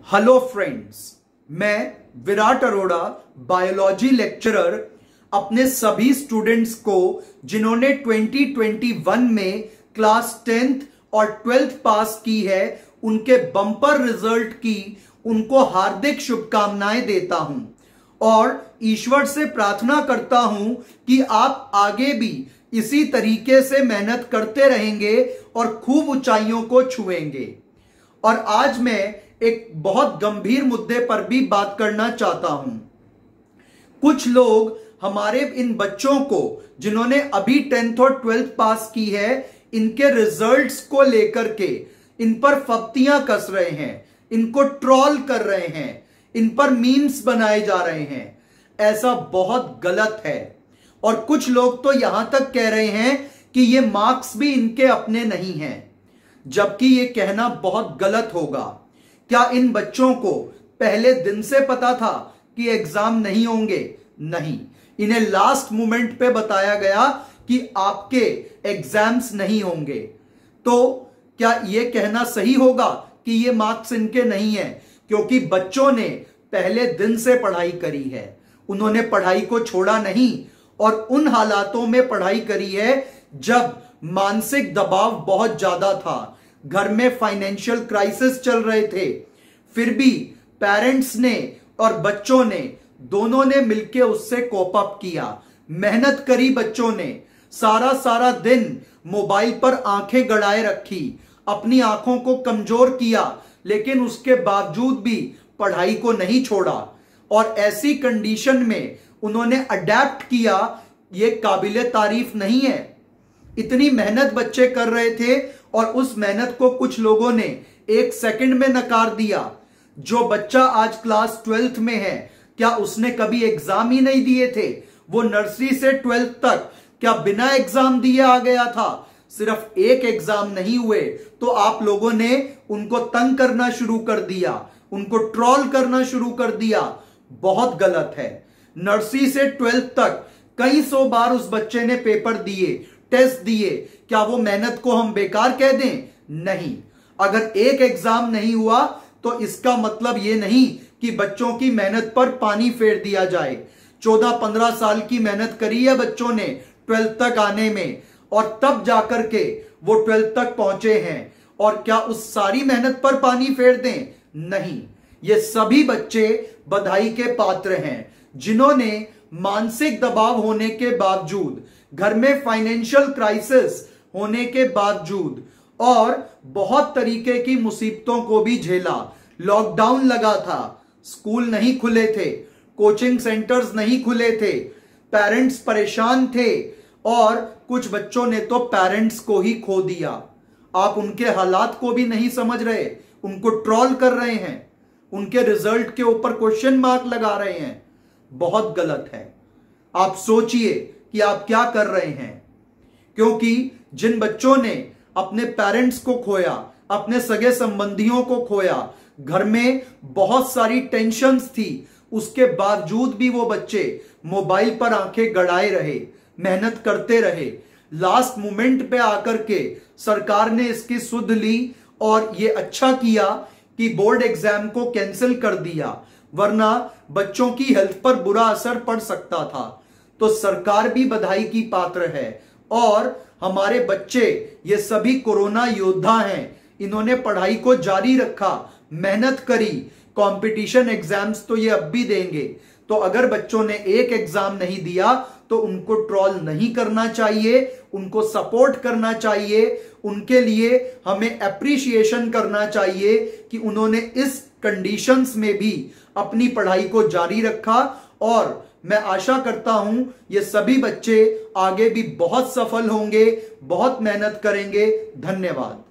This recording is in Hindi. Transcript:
हेलो फ्रेंड्स, मैं विराट अरोड़ा बायोलॉजी लेक्चरर अपने सभी स्टूडेंट्स को जिन्होंने 2021 में क्लास 10th और 12th पास की है उनके बम्पर रिजल्ट की उनको हार्दिक शुभकामनाएं देता हूं और ईश्वर से प्रार्थना करता हूं कि आप आगे भी इसी तरीके से मेहनत करते रहेंगे और खूब ऊंचाइयों को छुएंगे। और आज मैं एक बहुत गंभीर मुद्दे पर भी बात करना चाहता हूं। कुछ लोग हमारे इन बच्चों को जिन्होंने अभी 10th और 12th पास की है इनके रिजल्ट्स को लेकर के इन पर फप्तियां कस रहे हैं, इनको ट्रोल कर रहे हैं, इन पर मीम्स बनाए जा रहे हैं। ऐसा बहुत गलत है और कुछ लोग तो यहां तक कह रहे हैं कि ये मार्क्स भी इनके अपने नहीं हैं, जबकि ये कहना बहुत गलत होगा। क्या इन बच्चों को पहले दिन से पता था कि एग्जाम नहीं होंगे? नहीं, इन्हें लास्ट मोमेंट पे बताया गया कि आपके एग्जाम्स नहीं होंगे। तो क्या यह कहना सही होगा कि ये मार्क्स इनके नहीं है? क्योंकि बच्चों ने पहले दिन से पढ़ाई करी है, उन्होंने पढ़ाई को छोड़ा नहीं और उन हालातों में पढ़ाई करी है जब मानसिक दबाव बहुत ज्यादा था, घर में फाइनेंशियल क्राइसिस चल रहे थे। फिर भी पेरेंट्स ने और बच्चों ने दोनों ने मिलकर उससे कोप अप किया, मेहनत करी। बच्चों ने सारा दिन मोबाइल पर आंखें गड़ाए रखी, अपनी आंखों को कमजोर किया, लेकिन उसके बावजूद भी पढ़ाई को नहीं छोड़ा और ऐसी कंडीशन में उन्होंने अडेप्ट किया। ये काबिले तारीफ नहीं है। इतनी मेहनत बच्चे कर रहे थे और उस मेहनत को कुछ लोगों ने एक सेकंड में नकार दिया। जो बच्चा आज क्लास 12th में है, क्या उसने कभी एग्जाम ही नहीं दिए थे? वो नर्सरी से 12th तक क्या बिना एग्जाम दिए आ गया था? सिर्फ एक एग्जाम नहीं हुए तो आप लोगों ने उनको तंग करना शुरू कर दिया, उनको ट्रोल करना शुरू कर दिया। बहुत गलत है। नर्सरी से 12th तक कई सौ बार उस बच्चे ने पेपर दिए, टेस्ट दिए। क्या वो मेहनत को हम बेकार कह दें? नहीं। अगर एक एग्जाम नहीं हुआ तो इसका मतलब ये नहीं कि बच्चों की मेहनत पर पानी फेर दिया जाए। 14-15 साल की मेहनत करी है बच्चों ने 12th तक आने में और तब जाकर के वो 12th तक पहुंचे हैं। और क्या उस सारी मेहनत पर पानी फेर दें? नहीं। ये सभी बच्चे बधाई के पात्र हैं जिन्होंने मानसिक दबाव होने के बावजूद, घर में फाइनेंशियल क्राइसिस होने के बावजूद और बहुत तरीके की मुसीबतों को भी झेला। लॉकडाउन लगा था, स्कूल नहीं खुले थे, कोचिंग सेंटर्स नहीं खुले थे, पेरेंट्स परेशान थे और कुछ बच्चों ने तो पेरेंट्स को ही खो दिया। आप उनके हालात को भी नहीं समझ रहे, उनको ट्रोल कर रहे हैं, उनके रिजल्ट के ऊपर क्वेश्चन मार्क लगा रहे हैं। बहुत गलत है। आप सोचिए कि आप क्या कर रहे हैं, क्योंकि जिन बच्चों ने अपने पेरेंट्स को खोया, अपने सगे संबंधियों को खोया, घर में बहुत सारी टेंशन्स थी, उसके बावजूद भी वो बच्चे मोबाइल पर आंखें गड़ाए रहे, मेहनत करते रहे। लास्ट मोमेंट पे आकर के सरकार ने इसकी सुध ली और ये अच्छा किया कि बोर्ड एग्जाम को कैंसिल कर दिया, वरना बच्चों की हेल्थ पर बुरा असर पड़ सकता था। तो सरकार भी बधाई की पात्र है और हमारे बच्चे ये सभी कोरोना योद्धा हैं। इन्होंने पढ़ाई को जारी रखा, मेहनत करी। कंपटीशन एग्जाम्स तो ये अब भी देंगे। तो अगर बच्चों ने एक एग्जाम नहीं दिया तो उनको ट्रोल नहीं करना चाहिए, उनको सपोर्ट करना चाहिए, उनके लिए हमें एप्रिशिएशन करना चाहिए कि उन्होंने इस कंडीशंस में भी अपनी पढ़ाई को जारी रखा। और मैं आशा करता हूं ये सभी बच्चे आगे भी बहुत सफल होंगे, बहुत मेहनत करेंगे। धन्यवाद।